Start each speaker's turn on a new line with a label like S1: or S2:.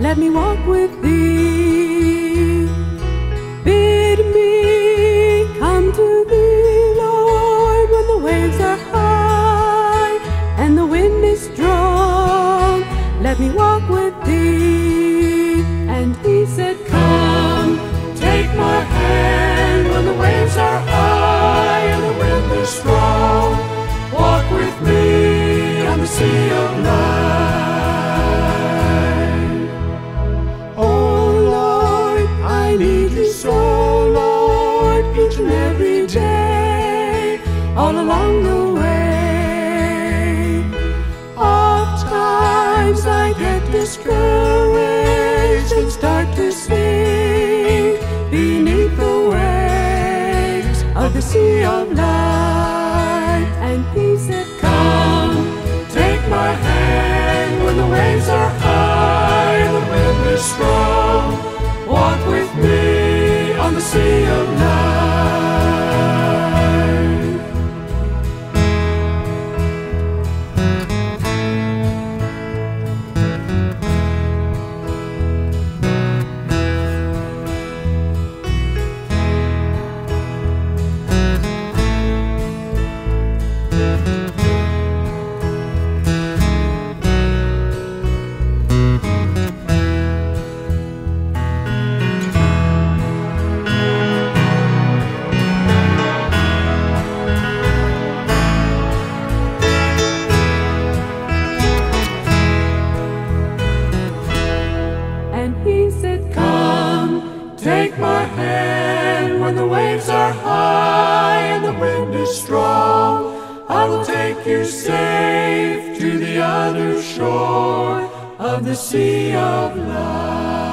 S1: let me walk with thee. Bid me come to thee, Lord, when the waves are high and the wind is strong. Let me walk with thee. And he said, come, take my hand when the waves are high and the wind is strong. Walk with me on the sea of life. Oh Lord, I need thee so, Lord, each and every day, all along the way. Oft times I get discouraged and start to sink beneath the waves of the sea of life. And he said, come, take my hand when the waves are high and the wind is strong. Walk with me on the sea of life. Take my hand when the waves are high and the wind is strong. I will take you safe to the other shore of the sea of life.